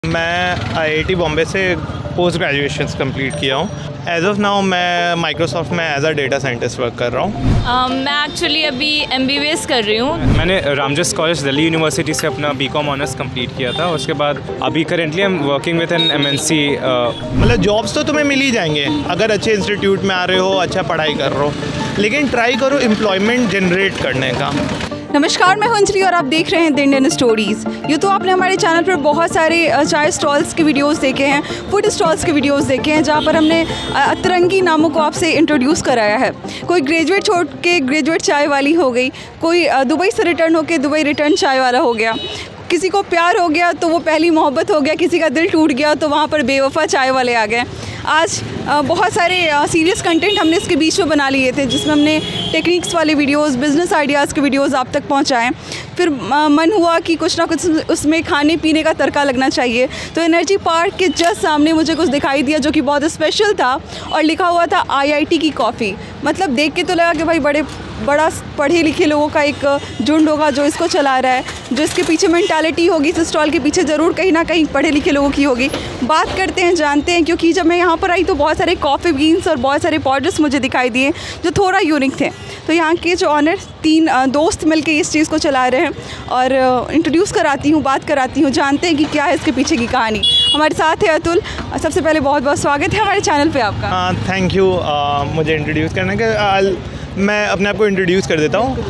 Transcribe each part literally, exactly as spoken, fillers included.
मैं आईआईटी बॉम्बे से post graduation complete किया हूँ। एज ऑफ नाउ मैं माइक्रोसॉफ्ट में as a data scientist work कर रहा हूँ। uh, मैं एक्चुअली अभी एमबीबीएस कर रही हूँ। मैंने रामजस कॉलेज दिल्ली यूनिवर्सिटी से अपना बीकॉम ऑनर्स कंप्लीट किया था। उसके बाद अभी currently I am working with an MNC. मतलब जॉब्स तो तुम्हें मिल ही जाएंगे अगर अच्छे इंस्टीट्यूट में आ रहे हो, अच्छा पढ़ाई कर रहे हो, लेकिन ट्राई करो एम्प्लॉयमेंट जनरेट करने का। नमस्कार, मैं हूं अंजलि और आप देख रहे हैं द इंडियन स्टोरीज़। यूँ तो आपने हमारे चैनल पर बहुत सारे चाय स्टॉल्स के वीडियोस देखे हैं, फूड स्टॉल्स के वीडियोस देखे हैं, जहां पर हमने अतरंगी नामों को आपसे इंट्रोड्यूस कराया है। कोई ग्रेजुएट छोड़ के ग्रेजुएट चाय वाली हो गई, कोई दुबई से रिटर्न होकर दुबई रिटर्न चाय वाला हो गया, किसी को प्यार हो गया तो वो पहली मोहब्बत हो गया, किसी का दिल टूट गया तो वहाँ पर बेवफा चाय वाले आ गए। आज बहुत सारे सीरियस कंटेंट हमने इसके बीच में बना लिए थे, जिसमें हमने टेक्निक्स वाले वीडियोस, बिज़नेस आइडियाज़ के वीडियोस आप तक पहुंचाएं। फिर मन हुआ कि कुछ ना कुछ उसमें खाने पीने का तड़का लगना चाहिए, तो एनर्जी पार्क के जस्ट सामने मुझे कुछ दिखाई दिया जो कि बहुत स्पेशल था और लिखा हुआ था आईआईटी की कॉफ़ी। मतलब देख के तो लगा कि भाई बड़े बड़ा पढ़े लिखे लोगों का एक झुंड होगा जो इसको चला रहा है, जो इसके पीछे मेंटालिटी होगी इस स्टॉल के पीछे ज़रूर कहीं ना कहीं पढ़े लिखे लोगों की होगी। बात करते हैं, जानते हैं, क्योंकि जब मैं यहाँ पर आई तो बहुत सारे कॉफ़ी बीन्स और बहुत सारे पाउडर्स मुझे दिखाई दिए जो थोड़ा यूनिक थे। तो यहाँ के जो ऑनर तीन दोस्त मिलके इस चीज़ को चला रहे हैं और इंट्रोड्यूस कराती हूँ, बात कराती हूँ, जानते हैं कि क्या है इसके पीछे की कहानी। हमारे साथ है अतुल। सबसे पहले बहुत बहुत स्वागत है हमारे चैनल पे आपका। हाँ, थैंक यू मुझे इंट्रोड्यूस करने के। मैं अपने आप को इंट्रोड्यूस कर देता हूँ।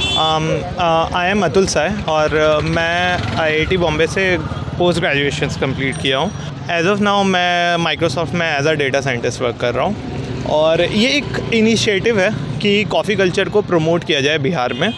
आई एम अतुल साय और मैं आईआईटी बॉम्बे से पोस्ट ग्रेजुएशन कंप्लीट किया हूँ। एज ऑफ नाउ मैं माइक्रोसॉफ्ट में as a data scientist work कर रहा हूँ और ये एक इनिशिएटिव है कि कॉफ़ी कल्चर को प्रमोट किया जाए बिहार में।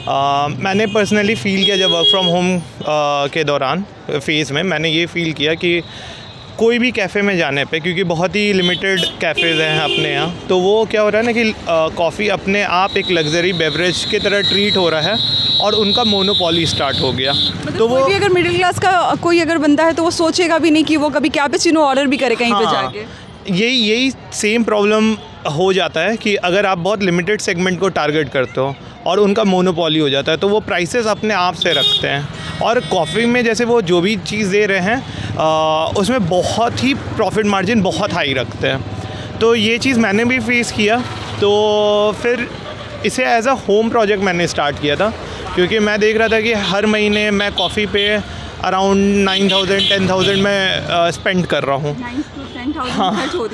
uh, मैंने पर्सनली फ़ील किया जब वर्क फ्रॉम होम uh, के दौरान फेज़ में मैंने ये फ़ील किया कि कोई भी कैफ़े में जाने पे, क्योंकि बहुत ही लिमिटेड कैफ़ेज़ हैं अपने यहाँ, तो वो क्या हो रहा है ना कि कॉफ़ी अपने आप एक लग्जरी बेवरेज की तरह ट्रीट हो रहा है और उनका मोनोपोली स्टार्ट हो गया। मतलब तो वो भी अगर मिडिल क्लास का कोई अगर बंदा है तो वो सोचेगा भी नहीं कि वो कभी कैपेचिनो ऑर्डर भी करे कहीं हाँ, पे जाके। यही यही सेम प्रॉब्लम हो जाता है कि अगर आप बहुत लिमिटेड सेगमेंट को टारगेट करते हो और उनका मोनोपोली हो जाता है तो वो प्राइसेस अपने आप से रखते हैं। और कॉफ़ी में जैसे वो जो भी चीज़ दे रहे हैं आ, उसमें बहुत ही प्रॉफिट मार्जिन बहुत हाई रखते हैं। तो ये चीज़ मैंने भी फेस किया, तो फिर इसे एज अ होम प्रोजेक्ट मैंने स्टार्ट किया था, क्योंकि मैं देख रहा था कि हर महीने मैं कॉफ़ी पे around nine thousand ten thousand में स्पेंड कर रहा हूँ। हाँ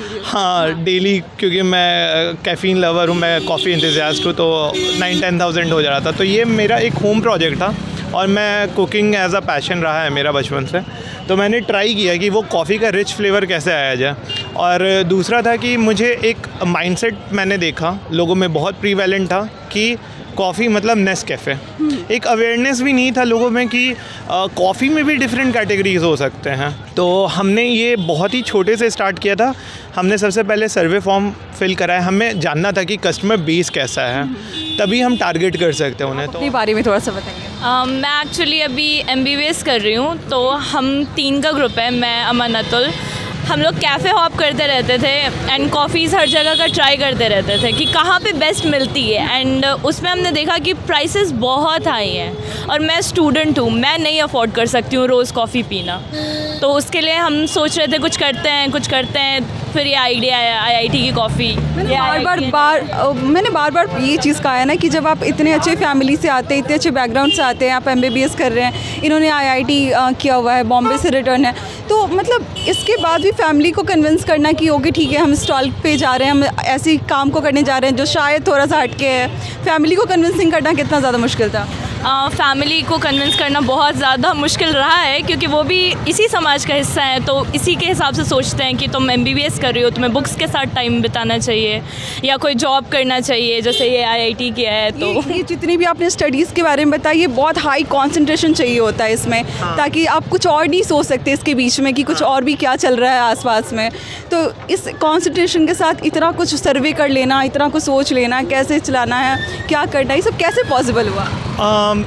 हाँ डेली, क्योंकि मैं कैफ़ीन लवर हूँ, मैं कॉफ़ी इंतज़ास्ट हूँ, तो नाइन टेन थाउजेंड हो जा रहा था। तो ये मेरा एक होम प्रोजेक्ट था और मैं कुकिंग एज अ पैशन रहा है मेरा बचपन से, तो मैंने ट्राई किया कि वो कॉफ़ी का रिच फ्लेवर कैसे आया जाए। और दूसरा था कि मुझे एक माइंडसेट मैंने देखा लोगों में बहुत प्रीवैलेंट था कि कॉफ़ी मतलब नेस्कैफ़े। एक अवेयरनेस भी नहीं था लोगों में कि कॉफ़ी में भी डिफरेंट कैटेगरीज हो सकते हैं। तो हमने ये बहुत ही छोटे से स्टार्ट किया था। हमने सबसे पहले सर्वे फॉर्म फिल कराया, हमें जानना था कि कस्टमर बेस कैसा है, तभी हम टारगेट कर सकते हैं उन्हें। तो अपने बारे में थोड़ा सा बताइए। uh, मैं एक्चुअली अभी एमबीबीएस कर रही हूँ, तो हम तीन का ग्रुप है, मैं, अमन, अतुल। हम लोग कैफ़े हॉप करते रहते थे एंड कॉफ़ीज़ हर जगह का ट्राई करते रहते थे कि कहाँ पे बेस्ट मिलती है। एंड उसमें हमने देखा कि प्राइसेस बहुत हाई हैं और मैं स्टूडेंट हूँ, मैं नहीं अफोर्ड कर सकती हूँ रोज़ कॉफ़ी पीना। तो उसके लिए हम सोच रहे थे कुछ करते हैं कुछ करते हैं फिर ये आइडिया आया आईआईटी की कॉफ़ी। मैंने बार बार बार मैंने बार बार ये चीज़ कहा है ना कि जब आप इतने अच्छे फैमिली से आते हैं, इतने अच्छे बैकग्राउंड से आते हैं, आप एमबीबीएस कर रहे हैं, इन्होंने आईआईटी किया हुआ है, बॉम्बे से रिटर्न है, तो मतलब इसके बाद भी फैमिली को कन्विंस करना कि ओके ठीक है हम स्टॉल पे जा रहे हैं, हम ऐसे काम को करने जा रहे हैं जो शायद थोड़ा सा हटके है, फैमिली को कन्विंसिंग करना कितना ज़्यादा मुश्किल था? फैमिली uh, को कन्विंस करना बहुत ज़्यादा मुश्किल रहा है, क्योंकि वो भी इसी समाज का हिस्सा है, तो इसी के हिसाब से सोचते हैं कि तुम एमबीबीएस कर रही हो, तुम्हें बुक्स के साथ टाइम बिताना चाहिए या कोई जॉब करना चाहिए, जैसे ये आईआईटी किया है। तो ये, ये जितनी भी आपने स्टडीज़ के बारे में बताई, ये बहुत हाई कॉन्सेंट्रेशन चाहिए होता है इसमें। हाँ। ताकि आप कुछ और नहीं सोच सकते इसके बीच में कि कुछ हाँ। और भी क्या चल रहा है आसपास में। तो इस कॉन्सेंट्रेशन के साथ इतना कुछ सर्वे कर लेना, इतना कुछ सोच लेना, कैसे चलाना है, क्या करना है, ये सब कैसे पॉसिबल हुआ? um,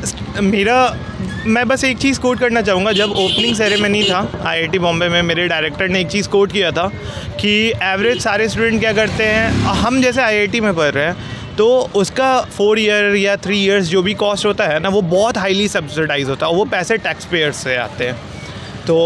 मेरा मैं बस एक चीज़ कोट करना चाहूँगा। जब ओपनिंग सेरेमनी था आईआईटी बॉम्बे में, मेरे डायरेक्टर ने एक चीज़ कोट किया था कि एवरेज सारे स्टूडेंट क्या करते हैं, हम जैसे आईआईटी में पढ़ रहे हैं तो उसका फोर ईयर या थ्री इयर्स जो भी कॉस्ट होता है ना, वो बहुत हाईली सब्सिडाइज होता है और वो पैसे टैक्स पेयर्स से आते हैं। तो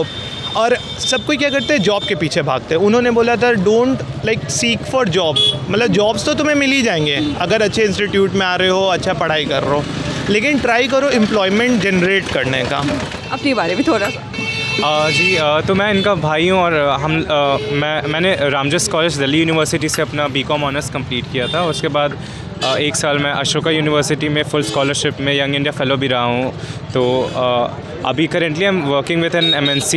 और सब कोई क्या करते हैं, जॉब के पीछे भागते हैं। उन्होंने बोला था don't like seek for job, मतलब जॉब्स तो तुम्हें मिल ही जाएंगे अगर अच्छे इंस्टीट्यूट में आ रहे हो, अच्छा पढ़ाई कर रहे हो, लेकिन ट्राई करो एम्प्लॉयमेंट जनरेट करने का। अपने बारे में थोड़ा सा। आ, जी आ, तो मैं इनका भाई हूँ और हम आ, मैं मैंने रामजस कॉलेज दिल्ली यूनिवर्सिटी से अपना बीकॉम ऑनर्स कंप्लीट किया था। उसके बाद आ, एक साल मैं अशोका यूनिवर्सिटी में फुल स्कॉलरशिप में यंग इंडिया फेलो भी रहा हूँ। तो आ, अभी currently I am working with an MNC.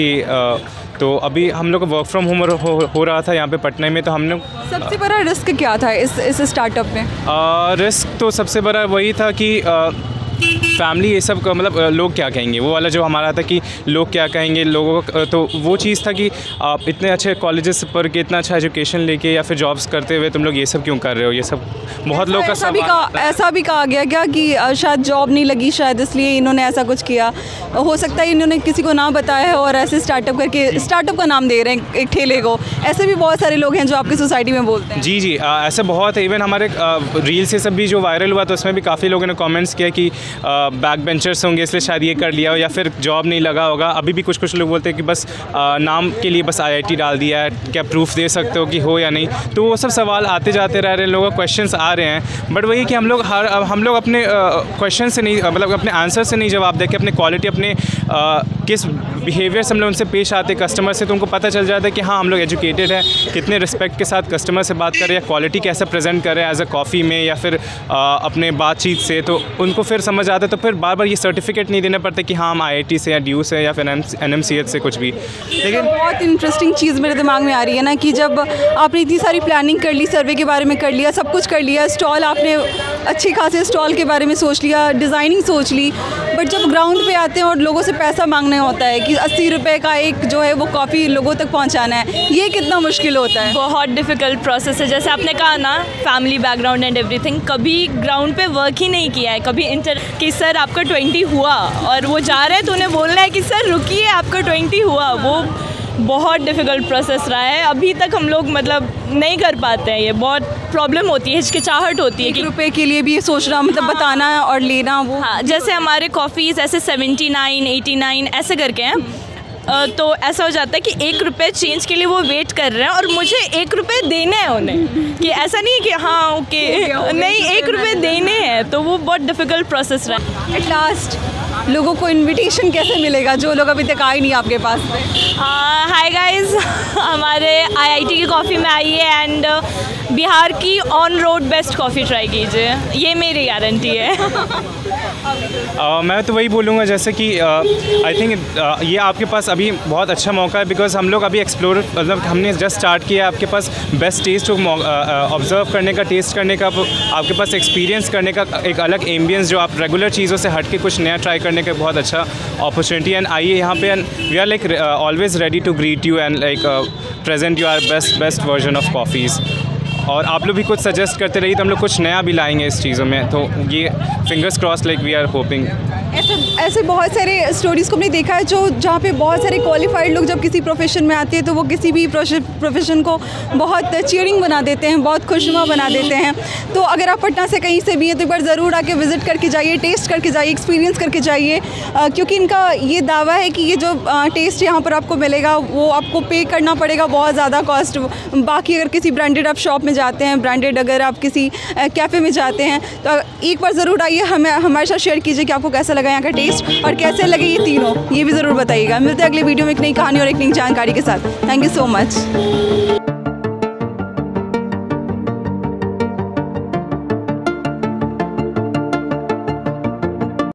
तो अभी हम लोग वर्क फ्रॉम होम हो, हो रहा था यहाँ पे पटना में। तो हम लोग सबसे बड़ा रिस्क क्या था इस इस स्टार्टअप में? रिस्क तो सबसे बड़ा वही था कि आ, फैमिली ये सब का मतलब लोग क्या कहेंगे, वो वाला जो हमारा था कि लोग क्या कहेंगे लोगों का। तो वो चीज़ था कि आप इतने अच्छे कॉलेजेस पर के इतना अच्छा एजुकेशन लेके या फिर जॉब्स करते हुए तुम लोग ये सब क्यों कर रहे हो, ये सब बहुत लोग का ऐसा भी कहा ऐसा भी कहा गया क्या कि शायद जॉब नहीं लगी, शायद इसलिए इन्होंने ऐसा कुछ किया। हो सकता है इन्होंने किसी को ना बताया है और ऐसे स्टार्टअप करके स्टार्टअप का नाम दे रहे हैं एक ठेले को। ऐसे भी बहुत सारे लोग हैं जो आपकी सोसाइटी में बोलते हैं। जी जी ऐसे बहुत है। इवन हमारे रील से सब भी जो वायरल हुआ तो उसमें भी काफ़ी लोगों ने कमेंट्स किया कि बैक बेंचर्स होंगे इसलिए शायद ये कर लिया हो या फिर जॉब नहीं लगा होगा। अभी भी कुछ कुछ लोग बोलते हैं कि बस आ, नाम के लिए बस आईआईटी डाल दिया है, क्या प्रूफ दे सकते हो कि हो या नहीं। तो वो सब सवाल आते जाते रह रहे हैं, लोगों के क्वेश्चंस आ रहे हैं। बट वही कि हम लोग हर हम लोग अपने क्वेश्चन से नहीं मतलब अपने आंसर से नहीं जवाब दे के अपने क्वालिटी अपने आ, किस बिहेवियर से हम लोग उनसे पेश आते कस्टमर से, तो उनको पता चल जाता है कि हाँ हम लोग एजुकेटेड हैं, कितने रिस्पेक्ट के साथ कस्टमर से बात करें या क्वालिटी कैसे प्रेजेंट करें एज अ कॉफ़ी में या फिर आ, अपने बातचीत से। तो उनको फिर समझ आता है। तो फिर बार बार ये सर्टिफिकेट नहीं देना पड़ता कि हाँ हम आईआईटी से या ड्यू से या फिर एन एम सी एच से कुछ भी। लेकिन बहुत इंटरेस्टिंग चीज़ मेरे दिमाग में आ रही है ना कि जब आपने इतनी सारी प्लानिंग कर ली, सर्वे के बारे में कर लिया, सब कुछ कर लिया, स्टॉल आपने अच्छे खासे स्टॉल के बारे में सोच लिया, डिज़ाइनिंग सोच ली, बट जब ग्राउंड पे आते हैं और लोगों से पैसा मांगना होता है कि अस्सी रुपये का एक जो है वो कॉफ़ी लोगों तक पहुंचाना है, ये कितना मुश्किल होता है? बहुत डिफ़िकल्ट प्रोसेस है। जैसे आपने कहा ना फैमिली बैकग्राउंड एंड एवरीथिंग, कभी ग्राउंड पे वर्क ही नहीं किया है, कभी इंटर कि सर आपका ट्वेंटी हुआ और वो जा रहे हैं तो उन्हें बोलना है कि सर रुकिए आपका ट्वेंटी हुआ। वो बहुत डिफ़िकल्ट प्रोसेस रहा है। अभी तक हम लोग मतलब नहीं कर पाते हैं, ये बहुत प्रॉब्लम होती है, हिचकिचाहट होती है कि रुपए के लिए भी सोचना मतलब हाँ, बताना और लेना। वो हाँ, जैसे हमारे कॉफ़ीज़ ऐसे सेवेंटी नाइन एटी नाइन ऐसे करके हैं, तो ऐसा हो जाता है कि एक रुपये चेंज के लिए वो वेट कर रहे हैं और मुझे एक रुपये देने हैं उन्हें, कि ऐसा नहीं है कि हाँ ओके नहीं एक रुपये देने हैं। तो वो बहुत डिफ़िकल्ट प्रोसेस रहा है। एट लास्ट लोगों को इनविटेशन कैसे मिलेगा जो लोग अभी तक आए नहीं आपके पास? हाय गाइस, हमारे आईआईटी की कॉफ़ी में आइए एंड बिहार की on road best coffee try कीजिए, ये मेरी गारंटी है। uh, मैं तो वही बोलूँगा जैसे कि आई uh, थिंक uh, ये आपके पास अभी बहुत अच्छा मौका है, बिकॉज हम लोग अभी एक्सप्लोर मतलब हमने जस्ट स्टार्ट किया। आपके पास best taste observe uh, uh, करने का, टेस्ट करने का, आपके पास एक्सपीरियंस करने का एक अलग एम्बियंस जो आप रेगुलर चीज़ों से हट के कुछ नया ट्राई करने का बहुत अच्छा अपॉर्चुनिटी। एंड आइए यहाँ पे, and we are like always ready to greet you and like present you are best best version of coffees. और आप लोग भी कुछ सजेस्ट करते रहिए तो हम लोग कुछ नया भी लाएंगे इस चीज़ों में। तो ये fingers cross like we are hoping. ऐसे ऐसे बहुत सारे स्टोरीज़ को हमने देखा है जो जहाँ पे बहुत सारे क्वालिफाइड लोग जब किसी प्रोफेशन में आते हैं तो वो किसी भी प्रोफेशन को बहुत चीयरिंग बना देते हैं, बहुत खुशनुमा बना देते हैं। तो अगर आप पटना से कहीं से भी हैं तो एक बार ज़रूर आके विज़िट करके जाइए, टेस्ट करके जाइए, एक्सपीरियंस करके जाइए, क्योंकि इनका ये दावा है कि ये जो टेस्ट यहाँ पर आपको मिलेगा वो आपको पे करना पड़ेगा बहुत ज़्यादा कॉस्ट। बाकी अगर किसी ब्रांडेड आप शॉप में जाते हैं, ब्रांडेड अगर आप किसी कैफ़े में जाते हैं तो एक बार ज़रूर आइए, हमें हमारे साथ शेयर कीजिए कि आपको कैसा लगा यहाँ का टेस्ट और कैसे लगे ये तीनों, ये भी ज़रूर बताइएगा। मिलते हैं अगले वीडियो में एक नई कहानी और एक नई जानकारी के साथ। Thank you so much.